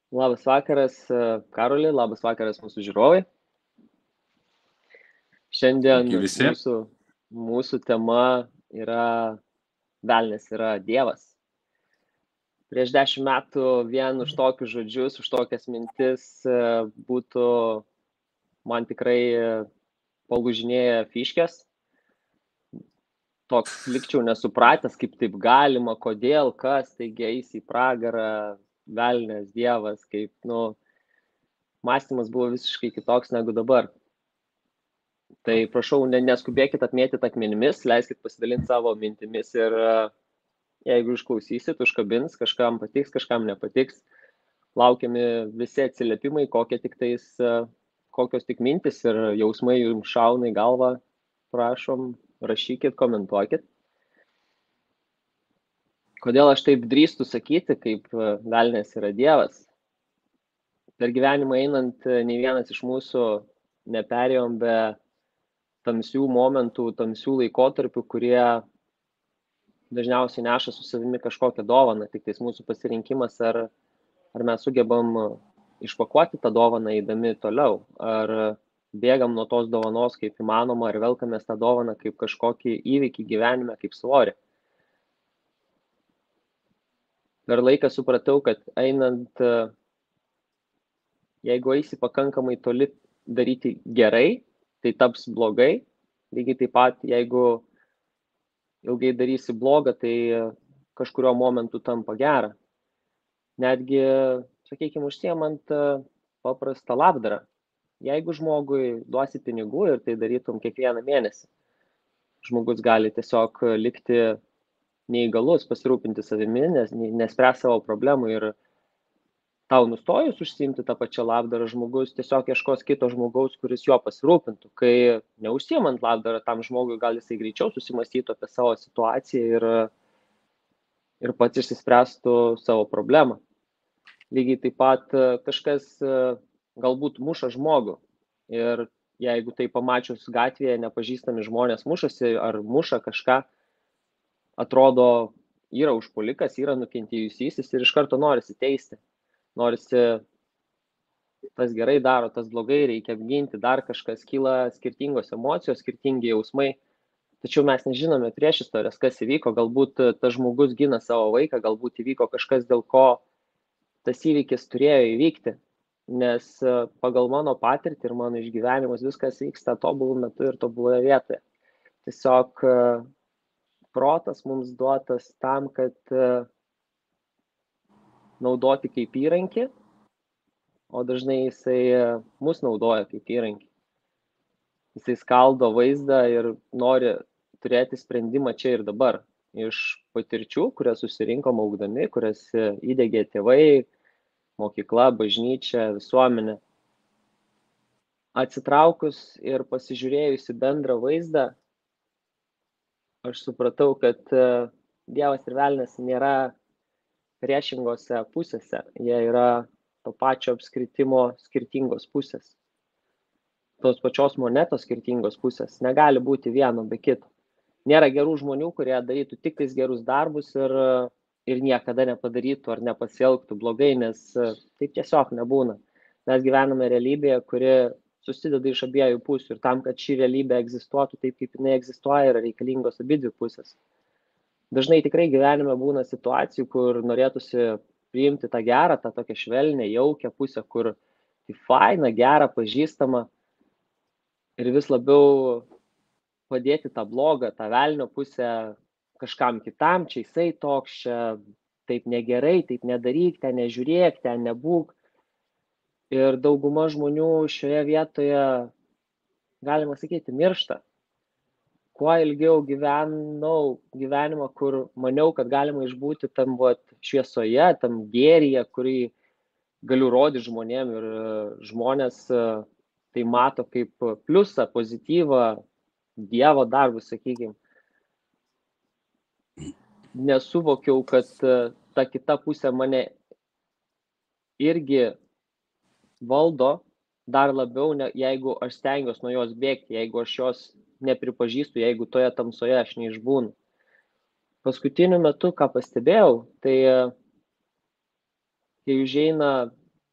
Labas vakaras, Karoli, labas vakaras mūsų žiūrovai. Šiandien Sveiki visi. mūsų tema yra velnias yra Dievas. Prieš 10 metų vien už tokius žodžius, už tokias mintis būtų man tikrai palūžinėję fiškės. Toks likčiau nesupratęs, kaip taip galima, kodėl, kas, taigi eis į pragarą, velnias, Dievas, kaip, mąstymas buvo visiškai kitoks negu dabar. Tai prašau, neskubėkit atmėtyti akmenimis, leiskit pasidalinti savo mintimis ir jeigu išklausysit, užkabins, kažkam patiks, kažkam nepatiks. Laukiami visi atsiliepimai, kokios tik mintis ir jausmai jums šauna į galvą. Prašom, rašykit, komentuokit. Kodėl aš taip drįstu sakyti, kaip velnias yra Dievas? Per gyvenimą einant, nei vienas iš mūsų neperėjom be tamsių momentų, tamsių laikotarpių, kurie dažniausiai neša su savimi kažkokią dovaną, tik tais mūsų pasirinkimas, ar mes sugebam išpakuoti tą dovaną eidami toliau, ar bėgam nuo tos dovanos kaip įmanoma, ar velkamės tą dovaną kaip kažkokį įvykį gyvenime, kaip svorį. Per laiką supratau, kad einant, jeigu eisi pakankamai toli daryti gerai, tai taps blogai. Lygiai taip pat, jeigu ilgai darysi blogą, tai kažkurio momentu tampa gera. Netgi, sakykime, užsiemant paprastą labdarą. Jeigu žmogui duosi pinigų ir tai darytum kiekvieną mėnesį, žmogus gali tiesiog likti neįgalus, pasirūpinti savimi, nespręs savo problemų ir tau nustojus užsiimti tą pačią labdarą, žmogus tiesiog ieškos kito žmogaus, kuris jo pasirūpintų. Kai neužsiimant labdarą, tam žmogui gal jisai greičiau susimastytų apie savo situaciją ir pats išsispręstų savo problemą. Lygiai taip pat kažkas galbūt muša žmogų ir jeigu tai pamačius gatvėje nepažįstami žmonės mušasi ar muša kažką, atrodo, yra užpuolikas, yra nukentėjusysis ir iš karto norisi teisti. Norisi, tas gerai daro, tas blogai, reikia apginti, dar kažkas, kyla skirtingos emocijos, skirtingi jausmai. Tačiau mes nežinome prieš istorijas, kas įvyko, galbūt tas žmogus gina savo vaiką, galbūt įvyko kažkas, dėl ko tas įvykis turėjo įvykti. Nes pagal mano patirtį ir mano išgyvenimus viskas vyksta tobulų metu ir tobuloje vietoje. Tiesiog protas mums duotas tam, kad naudoti kaip įrankį, o dažnai jisai mus naudoja kaip įrankį. Jisai skaldo vaizdą ir nori turėti sprendimą čia ir dabar. Iš patirčių, kurias susirinkom augdami, kurias įdegė tėvai, mokykla, bažnyčia, visuomenė. Atsitraukus ir pasižiūrėjus į bendrą vaizdą, aš supratau, kad Dievas ir velnias nėra priešingose pusėse. Jie yra to pačio apskritimo skirtingos pusės. Tos pačios monetos skirtingos pusės. Negali būti vieno be kito. Nėra gerų žmonių, kurie darytų tik tais gerus darbus ir niekada nepadarytų ar nepasielgtų blogai, nes taip tiesiog nebūna. Mes gyvename realybėje, kuri susideda iš abiejų pusių ir tam, kad ši realybė egzistuotų taip, kaip jinai egzistuoja, yra reikalingos abidvi pusės. Dažnai tikrai gyvenime būna situacijų, kur norėtųsi priimti tą gerą, tą tokią švelnę, jaukę pusę, kur tai faina, gera, pažįstama ir vis labiau padėti tą blogą, tą velnio pusę kažkam kitam, čia jisai toks, čia taip negerai, taip nedaryk, ten nežiūrėk, ten nebūk. Ir dauguma žmonių šioje vietoje, galima sakyti, miršta. Kuo ilgiau gyvenau gyvenimą, kur maniau, kad galima išbūti tam šviesoje, tam gėryje, kurį galiu rodyti žmonėm ir žmonės tai mato kaip pliusą, pozityvą, Dievo darbus, sakykime. Nesuvokiau, kad ta kita pusė mane irgi valdo dar labiau, jeigu aš stengiuosi nuo jos bėgti, jeigu aš jos nepripažįstu, jeigu toje tamsoje aš neišbūnu. Paskutiniu metu, ką pastebėjau, tai kai užeina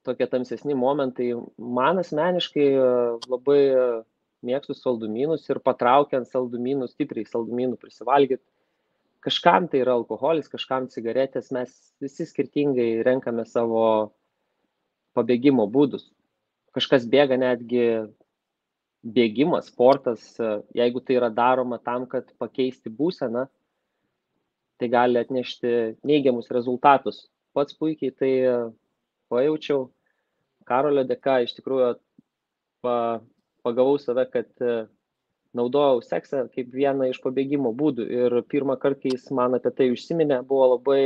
tokie tamsesni momentai. Man asmeniškai labai mėgstu saldumynus ir patraukiant saldumynų, stipriai saldumynų prisivalgyti. Kažkam tai yra alkoholis, kažkam cigaretės, mes visi skirtingai renkame savo pabėgimo būdus. Kažkas bėga netgi bėgimas, sportas, jeigu tai yra daroma tam, kad pakeisti būseną, tai gali atnešti neigiamus rezultatus. Pats puikiai tai pajaučiau. Karolio dėka iš tikrųjų pagavau save, kad naudojau seksą kaip vieną iš pabėgimo būdų. Ir pirmą kartą, kai jis man apie tai užsiminė, buvo labai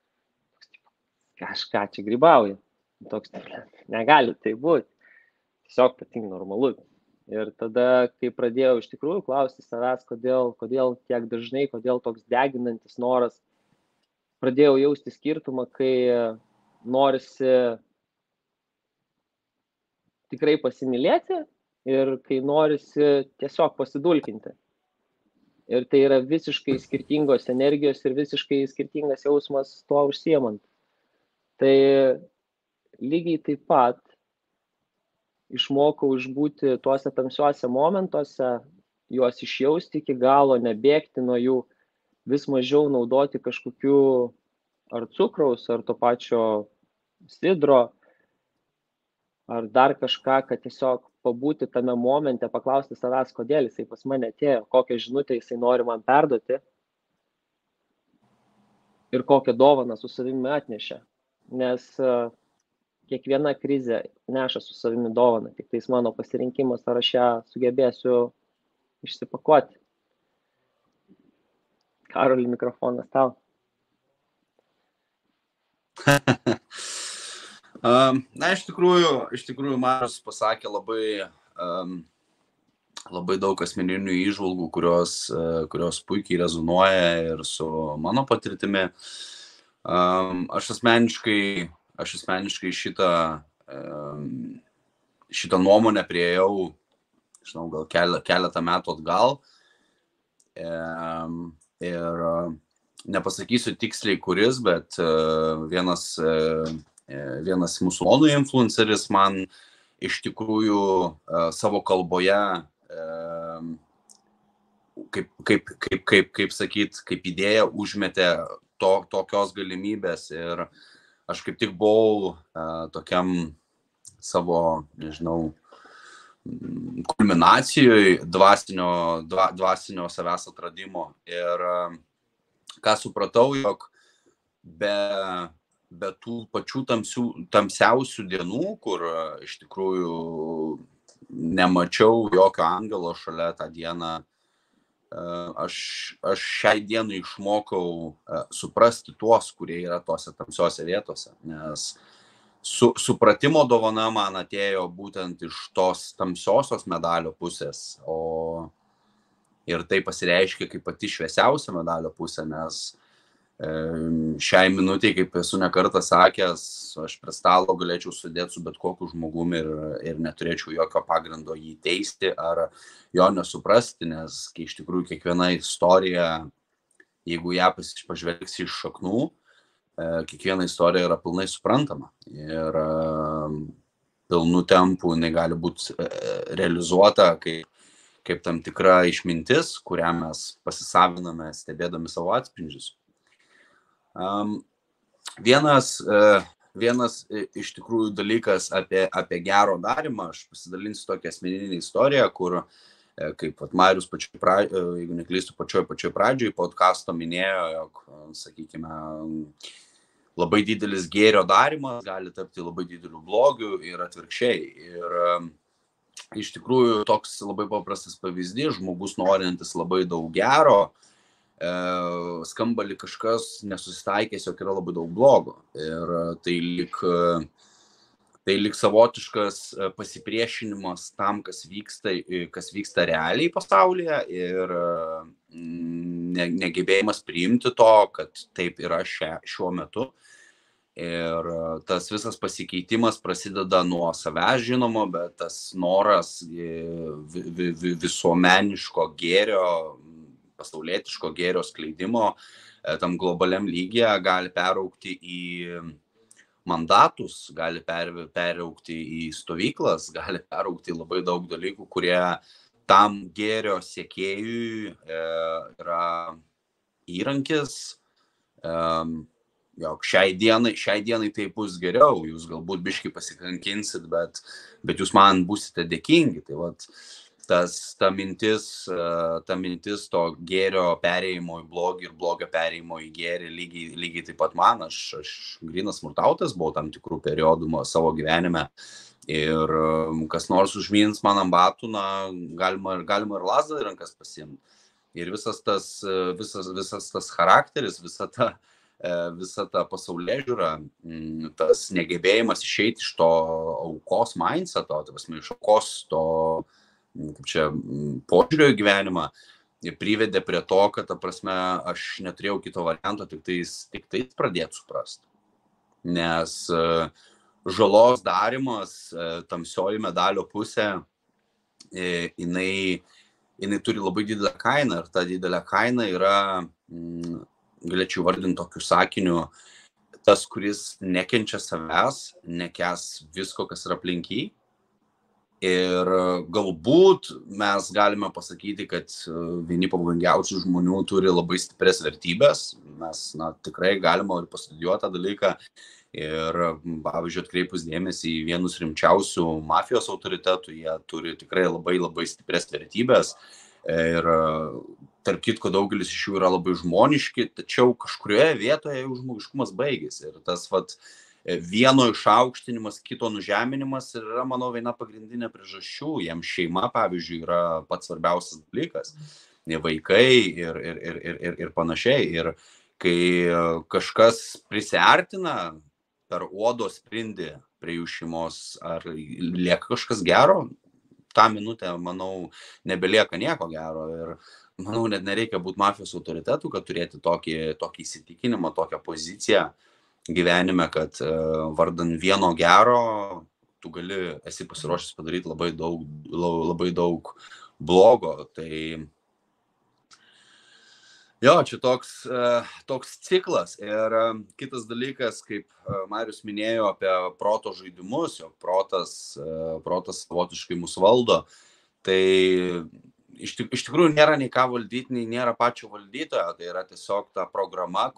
kažką čia grybauja. Toks, negali tai būti. Tiesiog patinka normalu. Ir tada, kai pradėjau iš tikrųjų klausti savęs, kodėl tiek dažnai, kodėl toks deginantis noras, pradėjau jausti skirtumą, kai norisi tikrai pasimylėti ir kai norisi tiesiog pasidulkinti. Ir tai yra visiškai skirtingos energijos ir visiškai skirtingas jausmas tuo užsiemant. Tai lygiai taip pat išmokau išbūti tuose tamsiuose momentuose, juos išjausti iki galo, nebėgti nuo jų, vis mažiau naudoti kažkokių ar cukraus, ar to pačio sidro, ar dar kažką, kad tiesiog pabūti tame momente, paklausti savęs, kodėl jisai pas mane atėjo, kokią žinutę jisai nori man perduoti ir kokią dovaną su savimi atnešė. Nes kiekviena krizė neša su savimi dovaną, tik tais mano pasirinkimas, ar aš ją sugebėsiu išsipakuoti. Karoli, mikrofonas tau. Na, iš tikrųjų Marius pasakė labai daug asmeninių įžvalgų, kurios puikiai rezonuoja ir su mano patirtimi. Aš asmeniškai šitą nuomonę priėjau, žinau, gal keletą metų atgal. Ir nepasakysiu tiksliai kuris, bet vienas musulmonų influenceris man iš tikrųjų savo kalboje, kaip idėją užmetė tokios galimybės. Ir aš kaip tik buvau tokiam savo, nežinau, kulminacijoje dvasinio savęs atradimo. Ir ką supratau, jog be tų pačių tamsiausių dienų, kur iš tikrųjų nemačiau jokio angelo šalia tą dieną, aš šiai dienai išmokau suprasti tuos, kurie yra tose tamsiose vietose, nes supratimo dovana man atėjo būtent iš tos tamsiosios medalio pusės, ir tai pasireiškia kaip pati šviesiausia medalio pusė, nes šiai minutėje, kaip esu ne kartą sakęs, aš prie stalo galėčiau sėdėti su bet kokiu žmogumi ir neturėčiau jokio pagrindo jį teisti ar jo nesuprasti, nes iš tikrųjų kiekviena istorija, jeigu ją pažvelgsi iš šaknų, kiekviena istorija yra pilnai suprantama ir pilnu tempu jinai gali būti realizuota kaip tam tikra išmintis, kurią mes pasisaviname stebėdami savo atspindžius. Vienas iš tikrųjų dalykas apie gero darymą, aš pasidalinsiu tokią asmeninę istoriją, kur, kaip Marius jeigu neklystu, pačioj pradžioj podcasto minėjo, jog, sakykime, labai didelis gėrio darymas gali tapti labai dideliu blogiu ir atvirkščiai. Ir iš tikrųjų toks labai paprastas pavyzdys, žmogus norintis labai daug gero, skamba lyg kažkas nesusitaikęs, jog yra labai daug blogo. Ir tai lyg savotiškas pasipriešinimas tam, kas vyksta realiai pasaulyje ir negebėjimas priimti to, kad taip yra šiuo metu. Ir tas visas pasikeitimas prasideda nuo savęs, žinoma, bet tas noras visuomeniško gėrio, pasaulietiško gėrio skleidimo tam globaliam lygyje gali peraugti į mandatus, gali peraugti į stovyklas, gali peraugti labai daug dalykų, kurie tam gėrio siekėjui yra įrankis, jog šiai dienai tai bus geriau, jūs galbūt biškai pasikankinsit, bet jūs man būsite dėkingi. Tai vat, ta mintis to gėrio perėjimo į blogį ir blogio perėjimo į gėrį lygiai taip pat man. Aš grynas smurtautojas buvau tam tikrų periodų savo gyvenime. Ir kas nors užmins man ant batų, galima ir lazdą į rankas pasiimti. Ir visas tas charakteris, visa ta pasaulyžiūra, tas negebėjimas išeiti iš to aukos mindseto, iš aukos to požiūrio į gyvenimą, privedė prie to, kad, aš neturėjau kito varianto, tik tais pradėti suprasti. Nes žalos darymas, tamsioji medalio pusė, jinai turi labai didelę kainą, ir ta didelė kaina yra, galėčiau vardinti tokiu sakiniu, tas, kuris nekenčia savęs, nekęs visko, kas yra aplink jį. Ir galbūt mes galime pasakyti, kad vieni pavojingiausių žmonių turi labai stiprias vertybės. Mes tikrai galima ir pastudijuoti tą dalyką. Ir, pavyzdžiui, atkreipus dėmesį į vienus rimčiausių mafijos autoritetų, jie turi tikrai labai labai stiprias vertybės. Ir tarp kitko, daugelis iš jų yra labai žmoniški, tačiau kažkurioje vietoje jų žmogiškumas baigėsi. Ir tas vieno išaukštinimas, kito nužeminimas yra, manau, viena pagrindinė priežasčių. Jiems šeima, pavyzdžiui, yra pats svarbiausias dalykas. Vaikai ir panašiai. Ir kai kažkas prisiartina per odos sprindį prie jų šeimos, ar lieka kažkas gero, tą minutę, manau, nebelieka nieko gero. Ir manau, net nereikia būti mafijos autoritetų, kad turėti tokį įsitikinimą, tokią poziciją gyvenime, kad vardan vieno gero tu esi pasiruošęs padaryti labai daug blogo. Tai jo, čia toks ciklas. Ir kitas dalykas, kaip Marius minėjo apie proto žaidimus, jog protas savotiškai mus valdo, tai iš tikrųjų nėra nei ką valdyti, nei nėra pačio valdytojo. Tai yra tiesiog ta programa,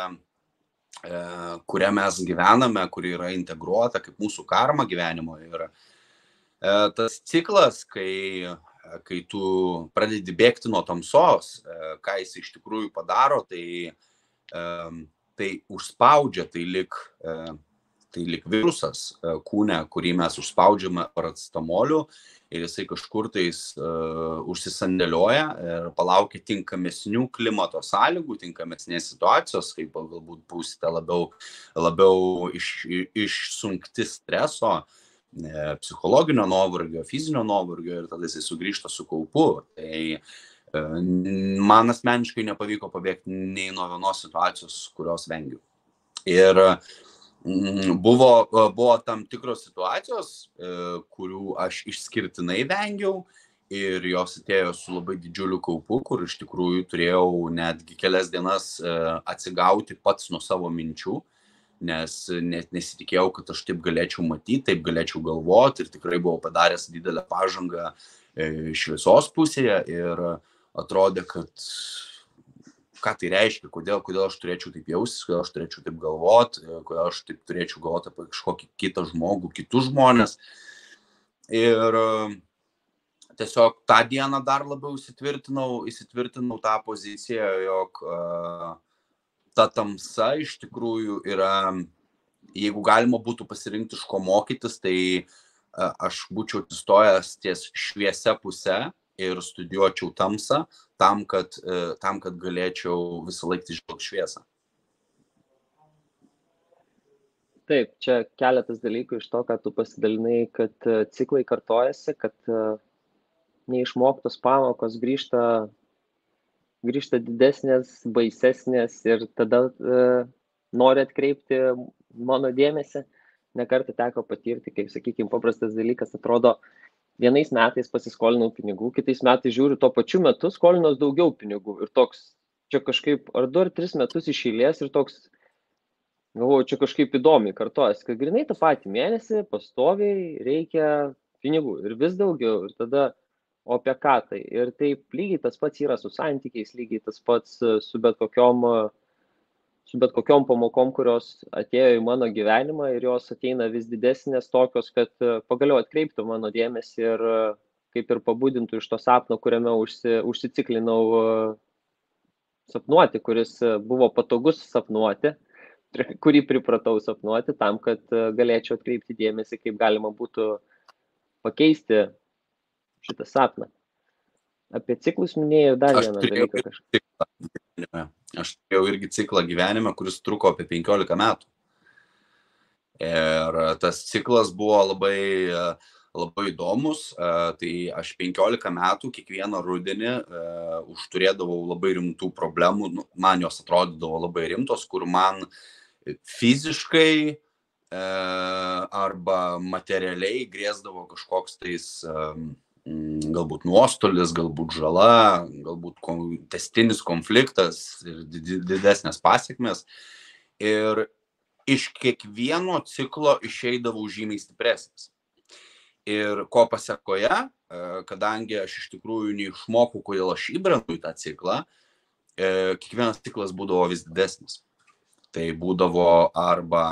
kuria mes gyvename, kuri yra integruota kaip mūsų karma gyvenimo. Ir tas ciklas, kai tu pradedi bėgti nuo tamsos, ką jis iš tikrųjų padaro, tai užspaudžia, tai lyg virusas kūne, kurį mes užspaudžiame paracetamoliu, ir jisai kažkur užsisandėlioja ir palaukia tinkamesnių klimato sąlygų, tinkamesnės situacijos, kaip galbūt būsite labiau išsunkti streso, psichologinio nuovargio, fizinio nuovargio, ir tada jisai sugrįžta su kaupu. Tai man asmeniškai nepavyko pabėgti nei nuo vienos situacijos, kurios vengiu. Ir buvo tam tikros situacijos, kurių aš išskirtinai vengiau, ir jos atėjo su labai didžiuliu kaupu, kur iš tikrųjų turėjau netgi kelias dienas atsigauti pats nuo savo minčių, nes nesitikėjau, kad aš taip galėčiau matyti, taip galėčiau galvoti, ir tikrai buvau padaręs didelę pažangą šviesos pusėje, ir atrodė, kad ką tai reiškia, kodėl aš turėčiau taip jaustis, kodėl aš turėčiau taip galvoti, kodėl aš taip turėčiau galvoti apie kažkokį kitą žmogų, kitus žmonės. Ir tiesiog tą dieną dar labiau įsitvirtinau tą poziciją, jog ta tamsa iš tikrųjų yra, jeigu galima būtų pasirinkti, iš ko mokytis, tai aš būčiau atsistojęs ties šviesia puse ir studijuočiau tamsą, tam, kad galėčiau visą laiką žvelgti šviesą. Taip, čia keletas dalykų iš to, ką tu pasidalinai, kad ciklai kartojasi, kad neišmoktos pamokos grįžta didesnės, baisesnės, ir tada nori atkreipti mano dėmesį. Nekartą teko patirti, kaip, sakykime, paprastas dalykas, atrodo, vienais metais pasiskolinau pinigų, kitais metais žiūriu, tuo pačiu metu skolinos daugiau pinigų. Ir toks, čia kažkaip ar 2 ar 3 metus iš eilės, ir toks, Galvoju, čia kažkaip įdomiai kartojasi, kad grinai tą patį mėnesį pastoviai reikia pinigų ir vis daugiau. Ir tada, o apie ką tai? Ir taip lygiai tas pats yra su santykiais, lygiai tas pats su bet kokiom pamokom, kurios atėjo į mano gyvenimą ir jos ateina vis didesnės tokios, kad pagaliau atkreiptų mano dėmesį ir kaip ir pabudintų iš to sapno, kuriame užsiciklinau sapnuoti, kuris buvo patogus sapnuoti, kurį pripratau sapnuoti tam, kad galėčiau atkreipti dėmesį, kaip galima būtų pakeisti šitą sapną. Apie ciklus minėjau dar vieną dalyką kažką. Aš turėjau irgi ciklą gyvenime, kuris truko apie 15 metų. Ir tas ciklas buvo labai įdomus. Tai aš 15 metų kiekvieną rudenį užturėdavau labai rimtų problemų. Man jos atrodydavo labai rimtos, kur man fiziškai arba materialiai grėsdavo kažkoks tais galbūt nuostolis, galbūt žala, galbūt tęstinis konfliktas ir didesnės pasiekmes. Ir iš kiekvieno ciklo išeidavau žymiai stipresnis. Ir ko pasekoje, kadangi aš iš tikrųjų neišmokau, kodėl aš įbrendu į tą ciklą, kiekvienas ciklas būdavo vis didesnis. Tai būdavo arba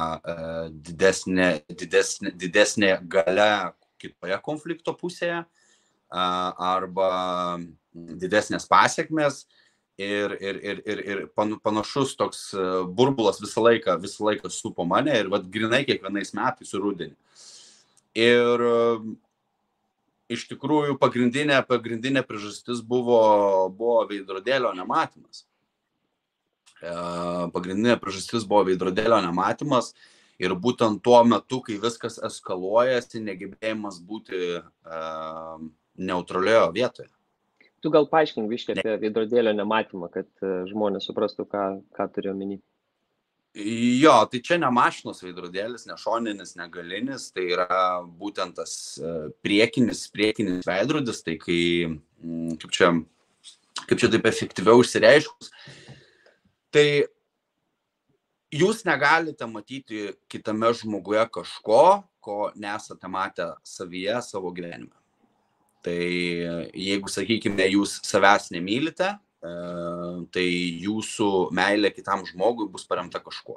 didesnė galia kitoje konflikto pusėje, arba didesnės pasiekmes ir panašus toks burbulas visą laiką supo mane ir vat grinai kiekvienais metais rudenį. Ir iš tikrųjų pagrindinė priežastis buvo veidrodėlio nematymas. Pagrindinė priežastis buvo veidrodėlio nematymas ir būtent tuo metu, kai viskas eskaluojasi, negebėjimas būti neutralioje vietoje. Tu gal paaiškink biškį apie veidrodėlio nematymą, kad žmonės suprastų, ką turiu omeny. Jo, tai čia ne mašinos veidrodėlis, ne šoninis, ne galinis, tai yra būtent tas priekinis veidrodis, tai kaip čia taip efektyviau išsireiškus, tai jūs negalite matyti kitame žmoguje kažko, ko nesate matę savyje savo gyvenime. Tai jeigu, sakykime, jūs savęs nemylite, tai jūsų meilė kitam žmogui bus paremta kažkuo.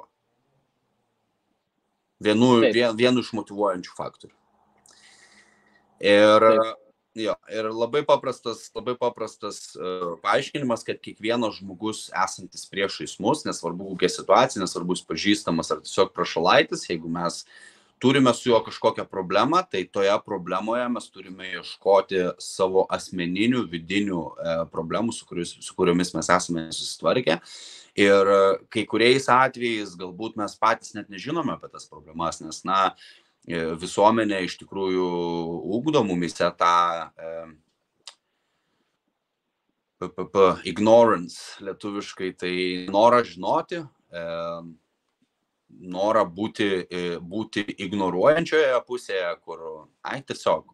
Vienu iš motyvuojančių faktorių. Ir labai paprastas paaiškinimas, kad kiekvienas žmogus esantis priešais mus, nesvarbu kokia situacija, nesvarbu jis pažįstamas ar tiesiog prašalaitis, jeigu mes turime su juo kažkokią problemą, tai toje problemoje mes turime ieškoti savo asmeninių, vidinių problemų, su kuriomis mes esame susitvarkę. Ir kai kuriais atvejais galbūt mes patys net nežinome apie tas problemas, nes, visuomenė iš tikrųjų ugdo mumise tą ignorance lietuviškai, tai norą žinoti, norą būti ignoruojančioje pusėje, kur tiesiog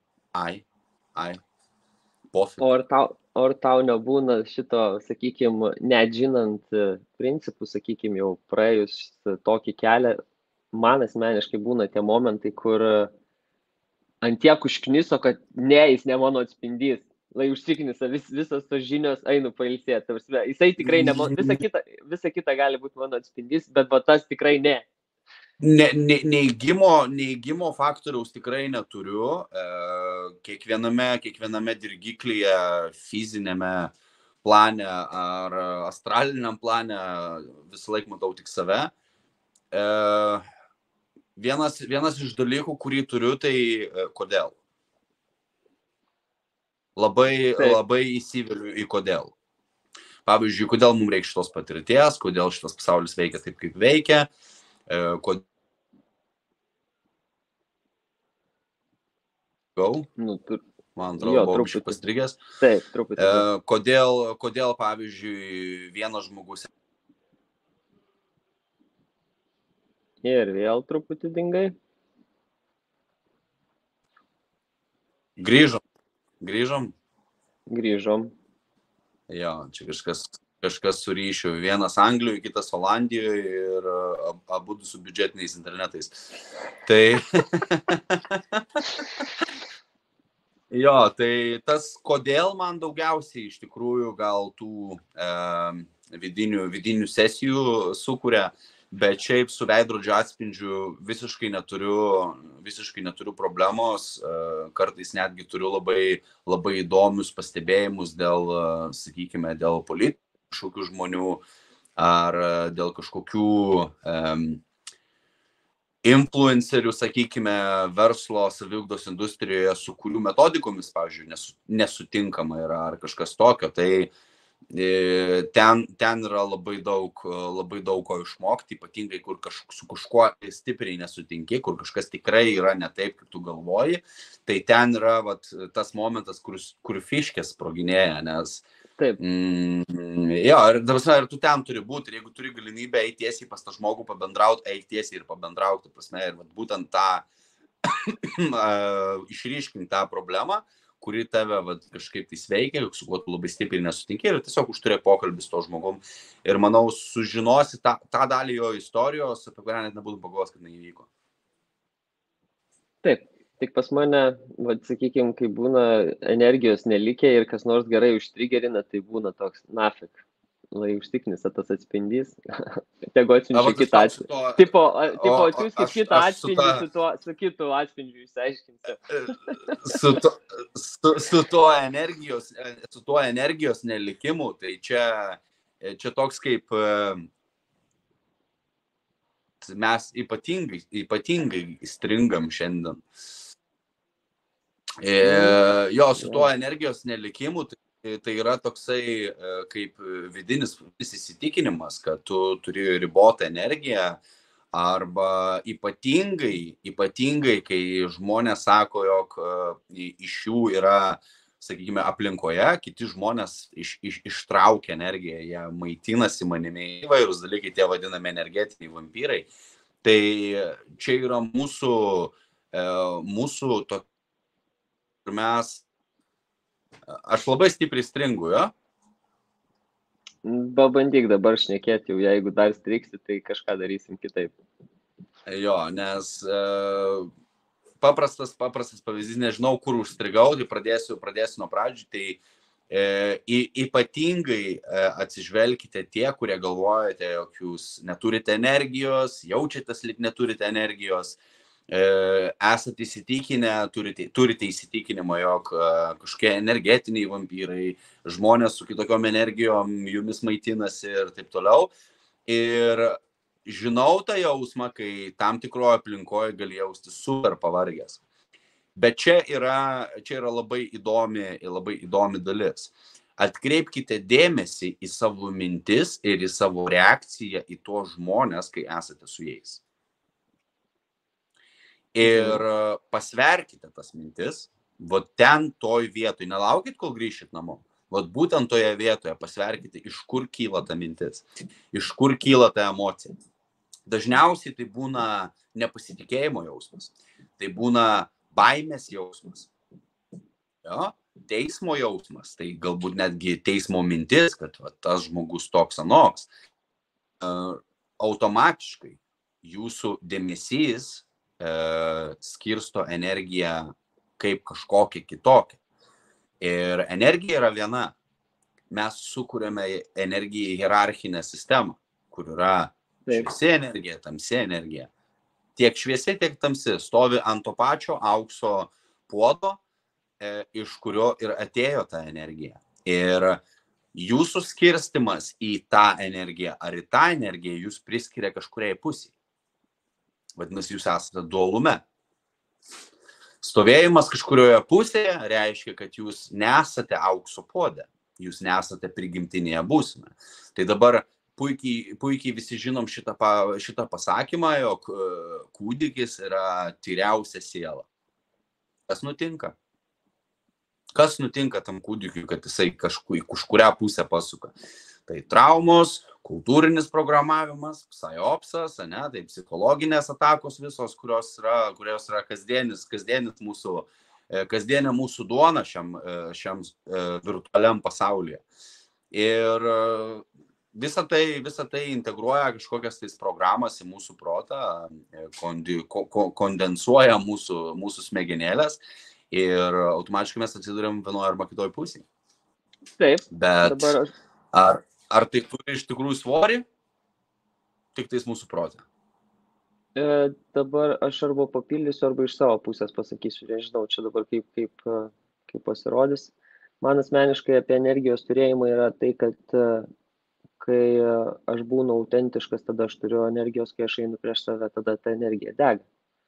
pofik. O ar tau nebūna šito, sakykime, net žinant principų, sakykime, jau praėjus tokį kelią, man asmeniškai būna tie momentai, kur ant tiek užkniso, kad jis ne mano atspindys. Lai užsiknisa, visas tos žinios einu pailsėti. Jisai tikrai ne mano, visa kita gali būti mano atspindys, bet tas tikrai ne. Neigimo faktoriaus tikrai neturiu. Kiekviename dirgiklyje, fizinėme plane ar astraliniam plane visą laiką matau tik save. Vienas iš dalykų, kurį turiu, tai kodėl. Labai įsiveliu į kodėl. Pavyzdžiui, kodėl mums reikia šitos patirties, kodėl šitas pasaulis veikia taip, kaip veikia. Man atrodo, buvau biškį pastrigęs. Taip, truputį. Kodėl, pavyzdžiui, vienas žmogus. Ir vėl truputį dingai. Grįžom. Grįžom. Jo, čia kažkas kažkas su ryšiu. Vienas Anglijoje, kitas Olandijoje ir abudu su biudžetiniais internetais. Tai jo, tai tas, kodėl man daugiausiai iš tikrųjų gal tų vidinių sesijų sukuria, bet šiaip su veidrodžio atspindžiu visiškai neturiu problemos, kartais netgi turiu labai įdomius pastebėjimus dėl, sakykime, dėl politikų kažkokių žmonių ar dėl kažkokių influencerių, sakykime, verslo saviugdos industrijoje, su kurių metodikomis, pavyzdžiui, nesutinkama yra ar kažkas tokio. Tai ten yra labai daug ko išmokti, ypatingai kur su kažkuo stipriai nesutinki, kur kažkas tikrai yra ne taip, kaip tu galvoji. Tai ten yra tas momentas, kur fiškės sproginėja, nes Taip. Jo, ir tu ten turi būti, ir jeigu turi galimybę eiti tiesiai pas tą žmogų, pabendrauti, eiti tiesiai ir pabendrauti, ir būtent tą išryškinti tą problemą, kuri tave kažkaip tai veikia, su kuo tu labai stipriai nesutinki, ir tiesiog užturė pokalbį su to žmogum. Ir manau, sužinosi tą dalį jo istorijos, apie kurią net nebūtų pagalvojęs, kad neįvyko. Taip, tik pas mane, sakykime, kai būna energijos nelikę ir kas nors gerai užtrigerina, tai būna toks nafik. Lai užtiknis tas atspindys. Tegu atsiunčia kitą atspindį. Tipo atsiųskit kitą atspindį su kitu atspindžiu išsiaiškinsiu. Su tuo energijos nelikimu, tai čia toks kaip mes ypatingai stringam šiandien. Jo, su tuo energijos nelikimu, tai yra toksai kaip vidinis įsitikinimas, kad tu turi ribotą energiją, arba ypatingai, kai žmonės sako, jog iš jų yra, sakykime, aplinkoje, kiti žmonės ištraukia energiją, jie maitinasi manimi, įvairūs dalykai, tie vadinami energetiniai vampyrai. Tai čia yra mūsų aš labai stipriai stringu, jo? Pabandyk dabar šnekėti, jau jeigu dar striksi, tai kažką darysim kitaip. Jo, nes paprastas pavyzdys, nežinau, kur užstrigau, tai pradėsiu nuo pradžių. Tai ypatingai atsižvelkite tie, kurie galvojate, jog jūs neturite energijos, jaučiatės lyg neturite energijos, esate įsitikinę, turite įsitikinimą, jog kažkokie energetiniai vampyrai, žmonės su kitokiom energijom jumis maitinasi ir taip toliau. Ir žinau tą jausmą, kai tam tikroje aplinkoje gali jausti super pavargęs. Bet čia yra labai įdomi dalis. Atkreipkite dėmesį į savo mintis ir į savo reakciją į tuos žmonės, kai esate su jais. Ir pasverkite tas mintis, ten toj vietoj, nelaukit, kol grįšit namo, būtent toje vietoje pasverkite, iš kur kyla ta mintis, iš kur kyla ta emocija. Dažniausiai tai būna nepasitikėjimo jausmas, tai būna baimės jausmas, jo? Teismo jausmas, tai galbūt netgi teismo mintis, kad tas žmogus toks anoks. Automatiškai jūsų dėmesys skirsto energiją kaip kažkokią kitokią. Ir energija yra viena. Mes sukūrėme energiją hierarchinę sistemą, kur yra šviesi energija, tamsi energija. Tiek šviesi, tiek tamsi stovi ant to pačio aukso puodo, iš kurio ir atėjo ta energija. Ir jūsų skirstimas į tą energiją ar į tą energiją jūs priskiria kažkuriai pusiai. Vadinasi, jūs esate dualume. Stovėjimas kažkurioje pusėje reiškia, kad jūs nesate aukso puode, jūs nesate prigimtinėje būsime. Tai dabar puikiai visi žinom šitą pasakymą, jog kūdikis yra tyriausia siela. Kas nutinka? Kas nutinka tam kūdikiui, kad jisai kažkurią pusę pasuka? Tai traumos, kultūrinis programavimas, psiopsas, tai psichologinės atakos visos, kurios yra kasdienė mūsų duona šiam virtualiam pasaulyje. Ir visą tai integruoja kažkokias tais programas į mūsų protą, kondensuoja mūsų smegenėlės ir automatiškai mes atsiduriam vienoje arba kitoje pusėje. Taip, Bet dabar ar tai turi iš tikrųjų svorį? Tik tais mūsų protą. Dabar aš arba papildysiu, arba iš savo pusės pasakysiu, nežinau, čia dabar kaip pasirodys. Man asmeniškai apie energijos turėjimą yra tai, kad kai aš būnu autentiškas, tada aš turiu energijos, kai aš einu prieš save, tada ta energija dega.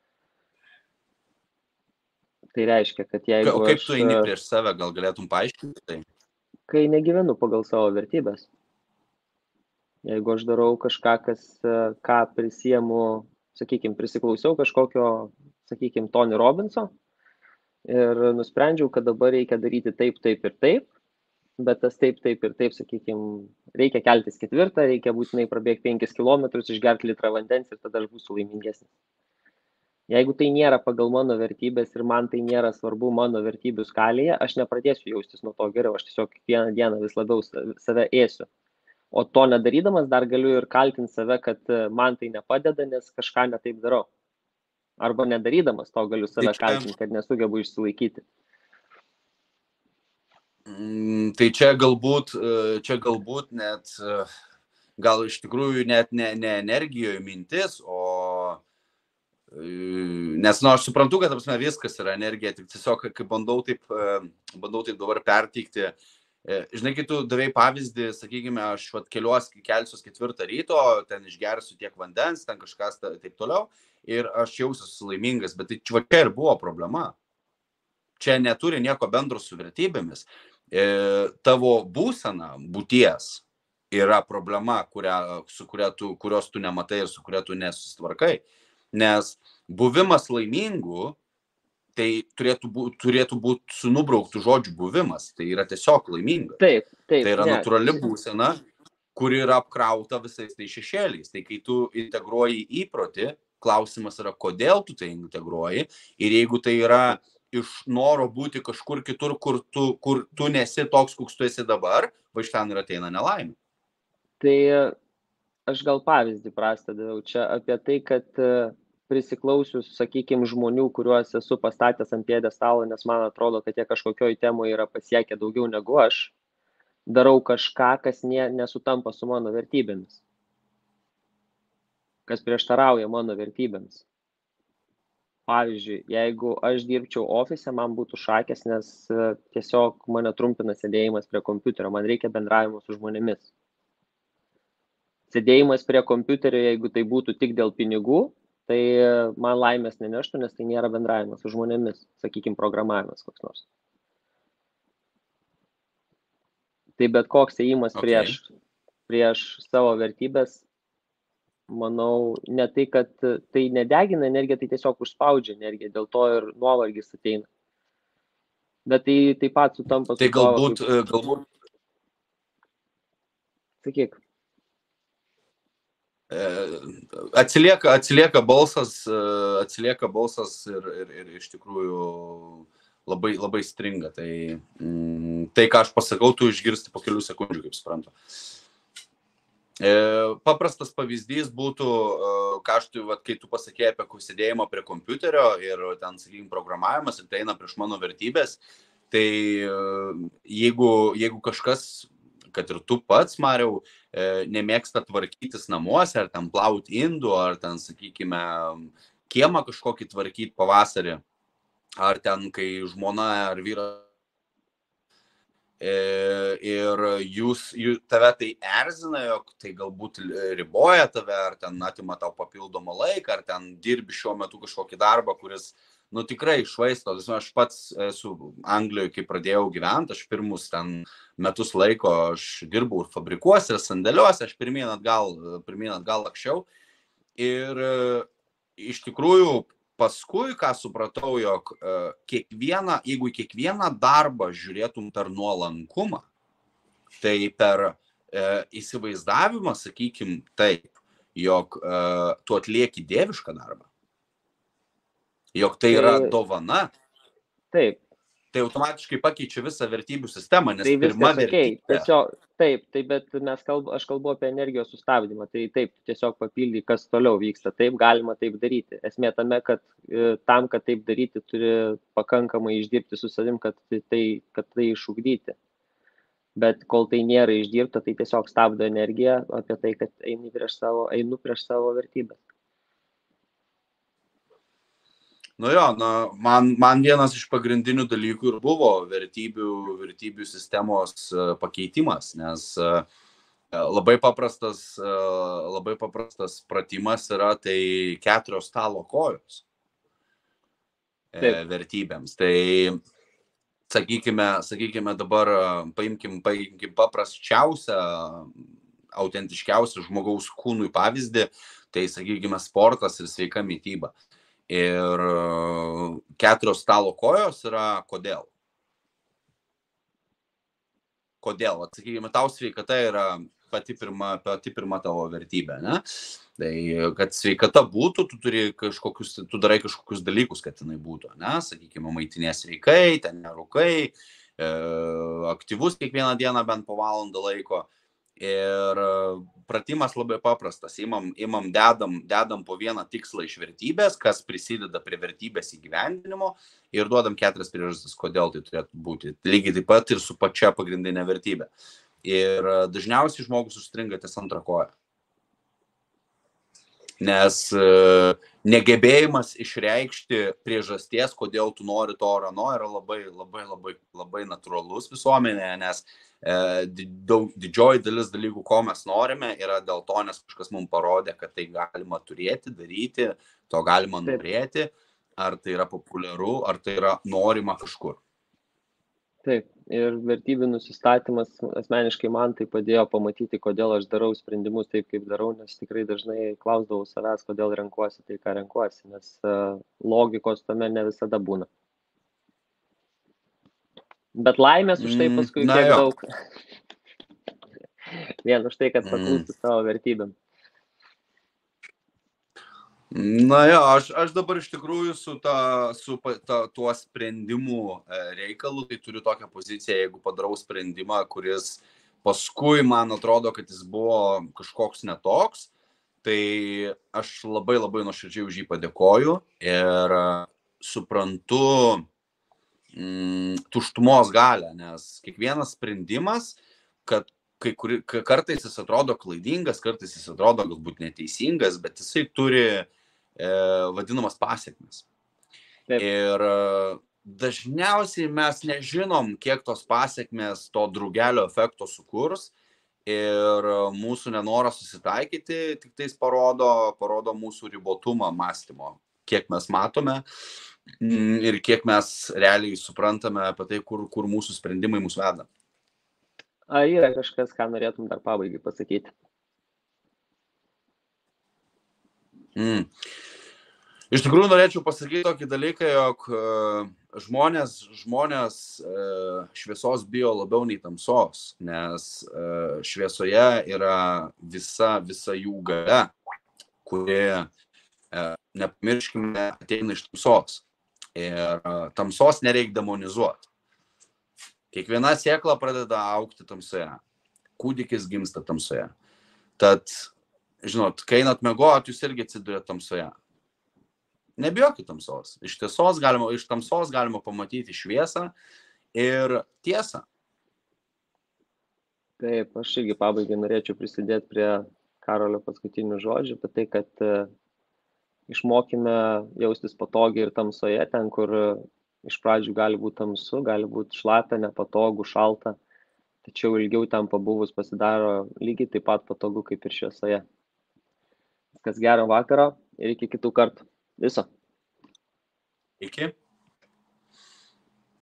Tai reiškia, kad jeigu O kaip tu eini prieš save, gal galėtum paaiškinti tai? Kai negyvenu pagal savo vertybės. Jeigu aš darau kažką, ką prisiemu, sakykime, prisiklausiau kažkokio, sakykime, Tony Robbinso ir nusprendžiau, kad dabar reikia daryti taip ir taip, bet tas taip ir taip, sakykime, reikia keltis 4, reikia būtinai prabėgti 5 kilometrus, išgerti litrą vandens ir tada aš būsiu laimingesnis. Jeigu tai nėra pagal mano vertybės ir man tai nėra svarbu mano vertybių skalėje, aš nepradėsiu jaustis nuo to geriau, aš tiesiog kiekvieną dieną vis labiau save ėsiu. O to nedarydamas dar galiu ir kaltinti save, kad man tai nepadeda, nes kažką netaip darau. Arba nedarydamas to galiu save kaltinti, kad nesugebu išsilaikyti. Tai čia galbūt net, gal iš tikrųjų net ne energijoje mintis, nes, aš suprantu, kad viskas yra energija, tik tiesiog, kai bandau taip dabar perteikti. Žinai, kai tu davei pavyzdį, sakykime, aš kelsiuos 4 ryto, ten išgersiu tiek vandens, ten kažkas taip toliau ir aš jausiuosi laimingas, bet tai čia ir buvo problema. Čia neturi nieko bendro su vertybėmis. Tavo būsena, būties yra problema, kurios tu nematai ir su kuria tu nesusitvarkai. Nes buvimas laimingu, tai turėtų būti su nubrauktų žodžių buvimas. Tai yra tiesiog laiminga. Taip. Tai yra natūrali būsena, kuri yra apkrauta visais tai šešėliais. Tai kai tu integruoji įprotį, klausimas yra, kodėl tu tai integruoji. Ir jeigu tai yra iš noro būti kažkur kitur, kur tu nesi toks, koks tu esi dabar, va iš ten ir ateina nelaimė. Tai aš gal pavyzdį prastą daviau čia apie tai, kad prisiklausius, sakykime, žmonių, kuriuos esu pastatęs ant pjedestalo, nes man atrodo, kad jie kažkokioj temoje yra pasiekę daugiau negu aš, darau kažką, kas nesutampa su mano vertybėmis, kas prieštarauja mano vertybėms. Pavyzdžiui, jeigu aš dirbčiau ofise, man būtų šakės, nes tiesiog mane trumpina sėdėjimas prie kompiuterio, man reikia bendravimo su žmonėmis. Sėdėjimas prie kompiuterio, jeigu tai būtų tik dėl pinigų, tai man laimės neneštų, nes tai nėra bendravimas su žmonėmis, sakykime, programavimas koks nors. Tai bet koks ėjimas prieš savo vertybės, manau, ne tai, kad tai nedegina energiją, tai tiesiog užspaudžia energiją, dėl to ir nuovargis ateina. Bet tai taip pat sutampa su tai galbūt... Sakyk. Atsilieka balsas ir iš tikrųjų labai, labai stringa. Tai, ką aš pasakau, tu išgirsti po kelių sekundžių, kaip suprantu. Paprastas pavyzdys būtų, kai tu pasakėjai apie sėdėjimą prie kompiuterio ir ten, sakykime, programavimas ir tai eina prieš mano vertybės, tai jeigu kažkas, kad ir tu pats, Mariau, nemėgsta tvarkytis namuose, ar ten plauti indų, ar ten, sakykime, kiemą kažkokį tvarkyti pavasarį, ar ten, kai žmona ar vyras ir tave tai erzina, jog tai galbūt riboja tave, ar ten atima tau papildomą laiką, ar ten dirbi šiuo metu kažkokį darbą, kuris, tikrai švaisto. Aš pats esu Anglijoje, kai pradėjau gyventi, aš pirmus ten metus laiko aš dirbau ir fabrikuose, sandėliuose, aš pirmyn atgal lakščiau. Ir iš tikrųjų, paskui, ką supratau, jog jeigu į kiekvieną darbą žiūrėtum per nuolankumą, tai per įsivaizdavimą, sakykim, taip, jog tu atlieki dievišką darbą, jog tai yra dovana. Taip, tai automatiškai pakeičia visą vertybių sistemą, nes Tai pirma viskas okei, vertybė. tiesiog taip, bet aš kalbu apie energijos sustabdymą, tai taip, tiesiog papildyk, kas toliau vyksta, taip galima taip daryti. Esmė tame, kad tam, kad taip daryti, turi pakankamai išdirbti su savim, kad tai išugdyti. Bet kol tai nėra išdirbta, tai tiesiog stabdo energiją apie tai, kad einu prieš savo vertybės. Nu jo, man vienas iš pagrindinių dalykų ir buvo vertybių sistemos pakeitimas, nes labai paprastas pratimas yra tai 4 stalo kojos vertybėms. Tai sakykime dabar paimkim paprasčiausią, autentiškiausią žmogaus kūnui pavyzdį, tai sakykime sportas ir sveika mityba. Ir 4 stalo kojos yra kodėl. Kodėl? Atsakykime, tau sveikata yra pati pirma tavo vertybė, ne? Tai, kad sveikata būtų, tu darai kažkokius dalykus, kad jinai būtų, ne? Sakykime, maitinės sveikai, ten nerūkai, aktyvus kiekvieną dieną bent po valandą laiko. Ir pratimas labai paprastas. Dedam po vieną tikslą iš vertybės, kas prisideda prie vertybės įgyvendinimo ir duodam 4 priežastis, kodėl tai turėtų būti. Lygiai taip pat ir su pačia pagrindinė vertybė. Ir dažniausiai žmogus užstringa ties antrą koją. Nes negebėjimas išreikšti priežasties, kodėl tu nori to ar ano, yra labai natūralus visuomenėje, nes didžioji dalis dalykų, ko mes norime, yra dėl to, nes kažkas mums parodė, kad tai galima turėti, daryti, to galima norėti, ar tai yra populiaru, ar tai yra norima kažkur. Taip, ir vertybių nusistatymas asmeniškai man tai padėjo pamatyti, kodėl aš darau sprendimus taip, kaip darau, nes tikrai dažnai klausdavau savęs, kodėl renkuosi tai, ką renkuosi, nes logikos tame ne visada būna. Bet laimės už tai paskui kiek daug. Vien už tai, kad paklūstų savo vertybėm. Na jo, aš dabar iš tikrųjų su tuo sprendimų reikalu, tai turiu tokią poziciją, jeigu padarau sprendimą, kuris paskui man atrodo, kad jis buvo kažkoks netoks, tai aš labai nuoširdžiai už jį padėkoju ir suprantu tuštumos galią, nes kiekvienas sprendimas, kad kartais jis atrodo klaidingas, kartais jis atrodo galbūt neteisingas, bet jisai turi vadinamas pasiekmes. Taip. Ir dažniausiai mes nežinom, kiek tos pasiekmes to drugelio efekto sukurs ir mūsų nenoras susitaikyti tik tais parodo mūsų ribotumą mąstymo, kiek mes matome ir kiek mes realiai suprantame apie tai, kur mūsų sprendimai mus veda. Ar yra kažkas, ką norėtum dar pabaigai pasakyti? Iš tikrųjų norėčiau pasakyti tokį dalyką, jog žmonės šviesos bijo labiau nei tamsos, nes šviesoje yra visa jų galia, kuri, nepamirškime, ateina iš tamsos. Ir tamsos nereikia demonizuoti. Kiekviena sėkla pradeda augti tamsoje. Kūdikis gimsta tamsoje. Tad, žinot, kai einat miegoti, jūs irgi atsiduriat tamsoje. Nebijokit tamsos. Iš tamsos galima pamatyti šviesą ir tiesą. Taip, aš irgi pabaigai norėčiau prisidėti prie Karolio paskutinių žodžių, apie tai, kad išmokime jaustis patogiai ir tamsoje, ten, kur iš pradžių gali būti tamsu, gali būti šlapia, nepatogu, šalta, tačiau ilgiau ten pabuvus pasidaro lygiai taip pat patogu kaip ir šviesoje. Viskas gero vakaro ir iki kitų kartų. Viso. Iki.